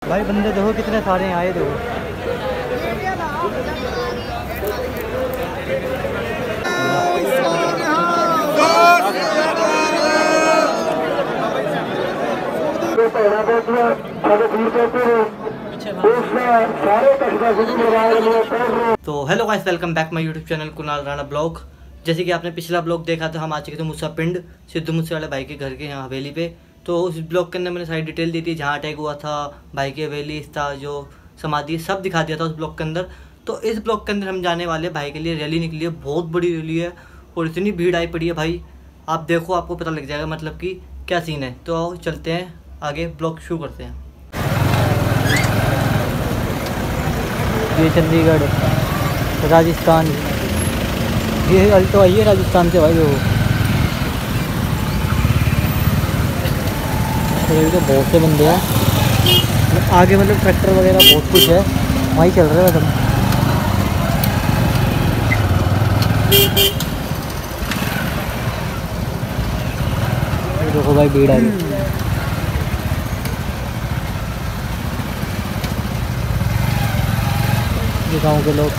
भाई बंदे देखो कितने सारे आए देखो। तो hello guys, welcome back my YouTube channel Kunal Rana blog. जैसे कि आपने पिछला ब्लॉग देखा था, हम आ चुके थे मूसा पिंड सिद्धू मूसेवाले भाई के घर के यहाँ हवेली पे। तो उस ब्लॉग के अंदर मैंने सारी डिटेल दी थी, जहाँ अटैक हुआ था, भाई की हवेली था, जो समाधि, सब दिखा दिया था उस ब्लॉग के अंदर। तो इस ब्लॉग के अंदर हम जाने वाले भाई के लिए रैली निकली है, बहुत बड़ी रैली है और इतनी भीड़ आई पड़ी है भाई, आप देखो आपको पता लग जाएगा मतलब कि क्या सीन है। तो आओ चलते हैं आगे, ब्लॉग शुरू करते हैं। ये चंडीगढ़, राजस्थान, ये अल्टो आई है राजस्थान से भाई। वो तो बहुत से बंदे हैं आगे, मतलब ट्रैक्टर वगैरह बहुत कुछ है, वहीं चल रहे हैं सब। देखो भाई भीड़ आ गई। गाँव के लोग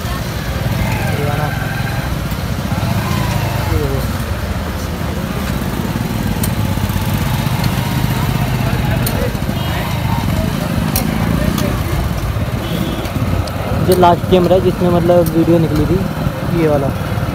जो लास्ट कैमरा है जिसमें मतलब वीडियो निकली थी, ये वाला।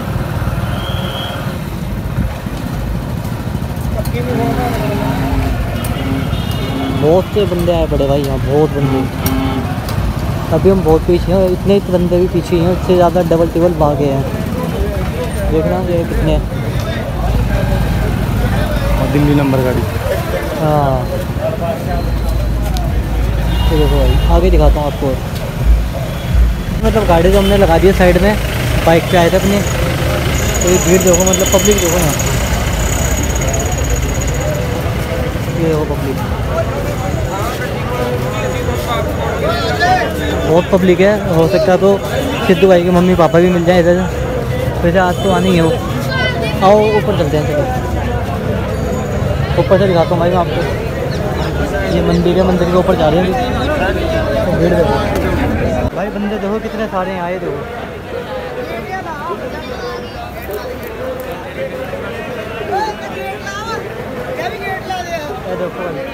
बहुत से बंदे आए पड़े भाई यहाँ, बहुत बंदे। अभी हम बहुत पीछे हैं, इतने बंदे भी पीछे हैं, उससे ज़्यादा डबल टेबल भागे हैं। देखना ये कितने, दिल्ली नंबर गाड़ी। हाँ तो देखो भाई आगे दिखाता हूँ आपको। मतलब गाड़ी तो हमने लगा दी है साइड में, बाइक पे आए थे अपने। तो ये भीड़ देखो, मतलब पब्लिक देखो यहाँ, ये देखो पब्लिक, बहुत पब्लिक है। हो सकता है तो सिद्धू भाई के मम्मी पापा भी मिल जाए इधर, वैसे आज तो आने ही है वो। आओ ऊपर चलते हैं, चलो ऊपर से दिखाता हूँ भाई मैं आपको। ये मंदिर है, मंदिर के ऊपर जा रहे हैं। तो भीड़ देखो भाई, बंदे देखो कितने सारे आए देखो। देखो भाई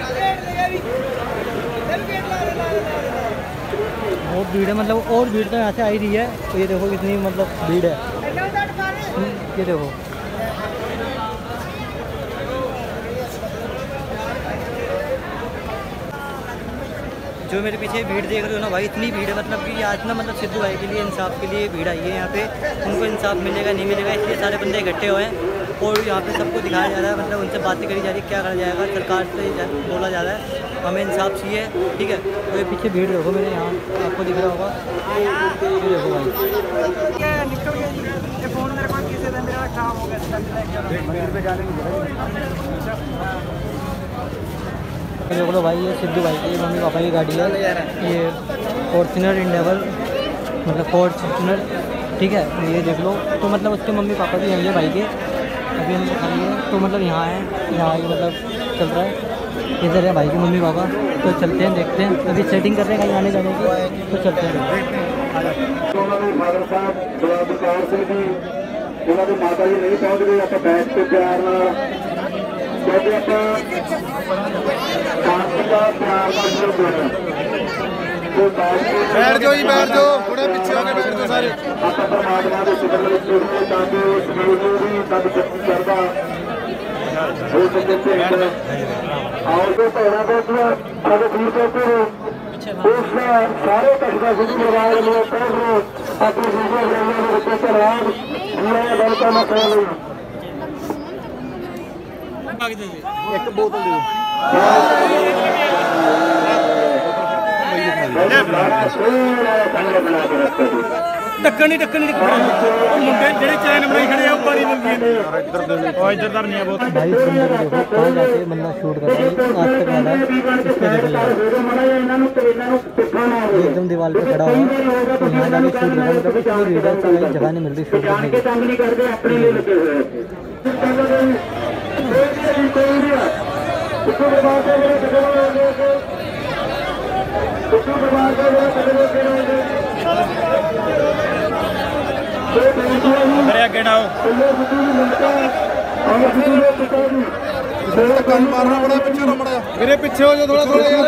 बहुत भीड़ है, मतलब और भीड़ तो यहाँ से आ ही रही है। तो ये देखो कितनी मतलब भीड़ है, ये देखो। जो मेरे पीछे भीड़ देख रहे हो ना भाई, इतनी भीड़ है मतलब कि आज ना, मतलब सिद्धू भाई के लिए इंसाफ के लिए भीड़ आई है यहाँ पे। उनको इंसाफ मिलेगा नहीं मिलेगा, इसलिए सारे बंदे इकट्ठे हुए हैं और यहाँ पे सबको दिखाया जा रहा है, मतलब उनसे बातें करी जा रही है, क्या करा जाएगा। सरकार से बोला जा रहा है हमें इंसाफ चाहिए, ठीक है। तो ये पीछे भीड़ देखो मेरे, यहाँ आपको दिख रहा होगा, ये देखो भाई। देख लो भाई, ये सिद्धू भाई की मम्मी पापा की गाड़ी है, ये फॉर्च्यूनर इंडेवर, मतलब फॉर्च्यूनर, ठीक है। ये देख लो, तो मतलब उसके मम्मी पापा भी हैं भाई के, अभी हम खाली है। तो मतलब यहाँ है, यहाँ ये मतलब चल रहा है, इधर है भाई के मम्मी पापा। तो चलते हैं, देखते हैं, अभी सेटिंग कर रहे हैं कहीं आने जाने की, तो चलते हैं। माता जी नहीं पहुँच गई, आप बैठ के प्यार बैठ जाओ जी, बैठ जाओ, थोड़ा पीछे आके बैठ जाओ सारे। परमात्मा के शुक्र हो सके और जो पहला सारे दूर करते हो सारे कस्बा शुरू करवाए अपनी दल का मतलब एक बोतल दे ढक्कन नहीं मुंडे जेडे चैन बनाई खड़े आ पानी मंगी इधर धरनी है बहुत भाई। देखो कहाँ जाके बंदा शूट कर रहा है, आज तक वाला एकदम दीवार पे खड़ा हुआ, तो यहाँ जाके शूट कर रहा है। मतलब इतनी भीड़ है, कहीं जगह नहीं मिल रही शूट करने की। अरे आगे ना कन मारना बड़ा पीछे रमड़ा मेरे पीछे हो जो थोड़ा थोड़ा यार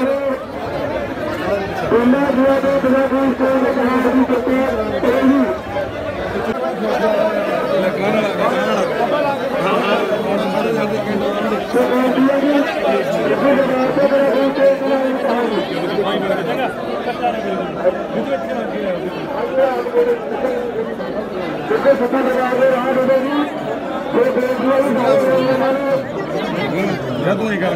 तू नहीं कर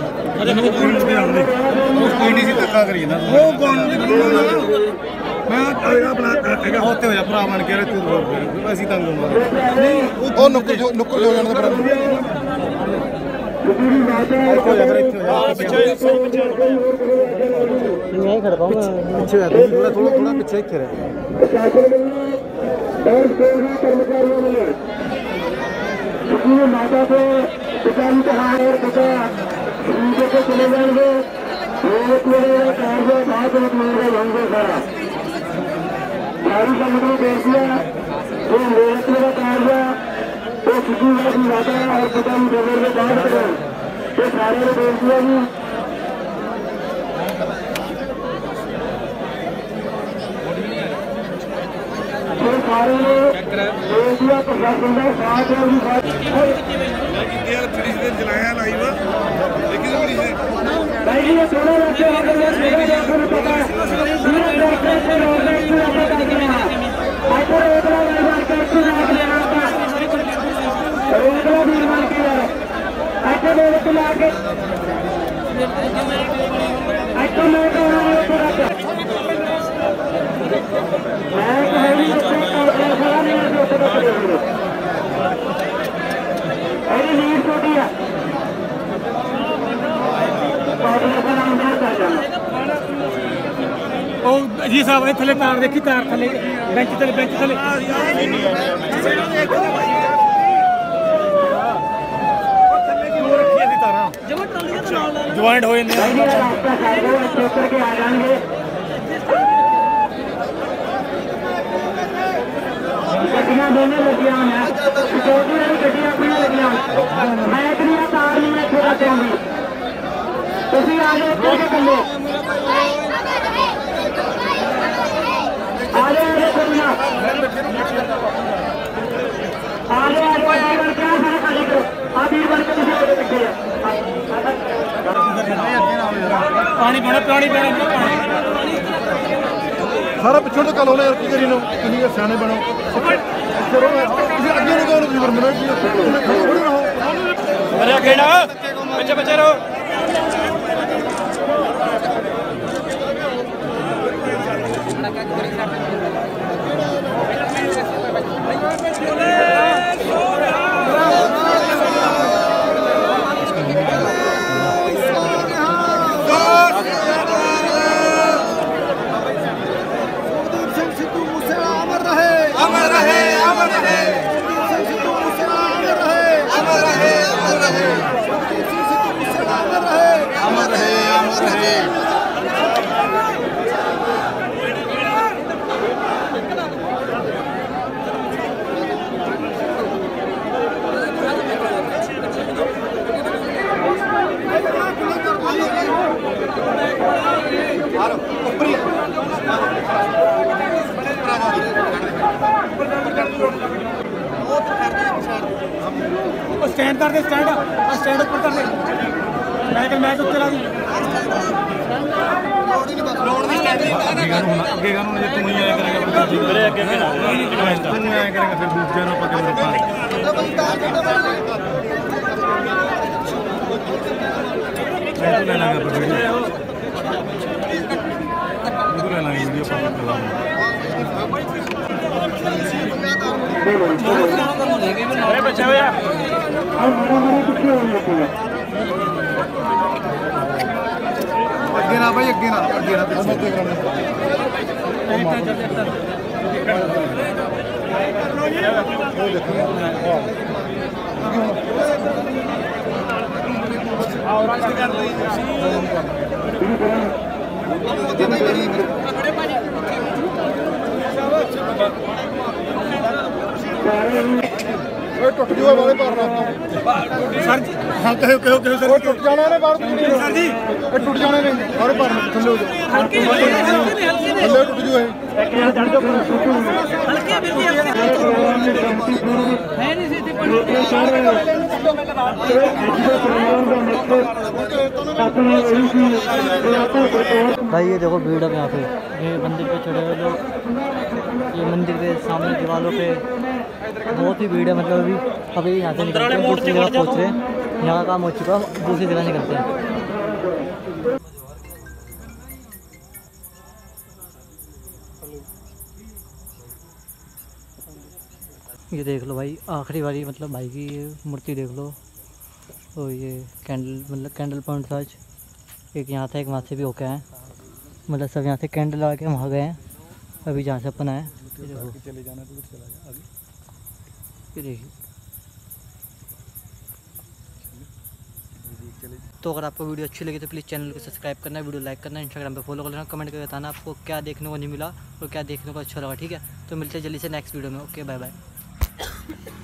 कोई नहीं सी धक्का करी ना वो कौन मैं अपना होते हो जा भरा बन के तू ऐसी तंग नहीं वो नुक्कर जो जाने पर हो जा फिर इत्थे हो जा यहीं खड़ा पाऊंगा पीछे हो जा थोड़ा थोड़ा थोड़ा पीछे इत्थे रह माता को पिताजी के हाथ और पिता उनके को चले जाएंगे एक मिलेगा चार सौ बात मिलेगा लंबे सारा सारी समुद्र देख लिया तो मेरठ में कार्य तो सिद्धू की माता और पिताजी डगर में बात करें तो सारे ने देख लिया जी सारे ने देख लिया प्रशासन का साथ और भी साथ चलाया लाइव लेकिन भाई ये थोड़ा रखे अगर मैं मेरा जाकर पता पूरा डॉक्टर से रोने पूरा पता करना आखिर एकला निर्माण करके नाम लेना था एकला निर्माण किया आखिर मेरे को लाके आखिर मैं तो हूँ पूरा मैं कहीं नहीं खड़ा नहीं है तो अरे नीड छोटी है जी साहब थले तार देखी तार थले बेंच थले ज्वाइंट हो के आ जाएंगे गड्डियां दोनों लगिया हैं सिक्योरिटी वाली गड्डियां अपनी लगिया मैं इतनी तार नहीं मैं छोड़ा चाहूंगी तुम आ जाओ के कल्ले आ जाओ करूँगा आ जाओ क्या सारा खाली करो आप बीर बन के तुझे दिखे पानी पीना सारा पिछड़ तो कल होना यार की करी नो तुम सियाने बनो अगे नहीं कहो तुम मना अरे आगे ना बच्चे रहो स्टैंड कर दे स्टैंड ऊपर कर दे मैच उत्ते ला दी अगे का जे तू ही आया करेगा मेरे अगे ना तू आया करेगा फिर दूसरे नो पकड़ ले लगा वीडियो अरे बच्चा हो यार अगे ना भाई अगे ना टुट जुआ वाले पार सर जी। हाँ कहो सर टुट जाने ने बाहर सर जी टुट जाने ने बाहर पार थल्ले हो जाओ थल्ले टुट जुए है नहीं सी भाई ये देखो भीड़ है यहाँ पे, ये मंदिर पे चढ़े हुए लोग, ये मंदिर के सामने दीवारों पे बहुत ही भीड़ है। मतलब अभी यहाँ से निकलते हैं, दूसरी जगह पहुँच रहे हैं, यहाँ का काम हो चुका, दूसरी जगह निकलते हैं। ये देख लो भाई आखिरी वाली मतलब भाई की ये मूर्ति देख लो। तो ये कैंडल मतलब कैंडल पॉइंट था, एक यहाँ था एक वहाँ से भी होके आए, मतलब सब यहाँ से कैंडल लगा के वहाँ गए हैं। अभी जहाँ से अपन आए चले जाना तो चला जा आगे। ये देखिए। तो अगर आपको वीडियो अच्छी लगी तो प्लीज़ चैनल को सब्सक्राइब करना, वीडियो लाइक करना, इंस्टाग्राम पे फॉलो कर लेना, कमेंट करके बताना आपको क्या देखने को नहीं मिला और क्या देखने को अच्छा लगा। ठीक है, तो मिलते हैं जल्दी से नेक्स्ट वीडियो में। Okay bye bye.